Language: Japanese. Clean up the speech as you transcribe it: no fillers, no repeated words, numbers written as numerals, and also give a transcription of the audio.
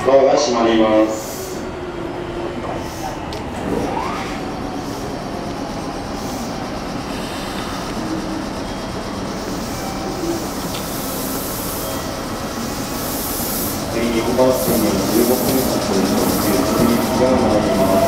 ドアが閉まります。次、4番線に15分間という特急、次が参ります。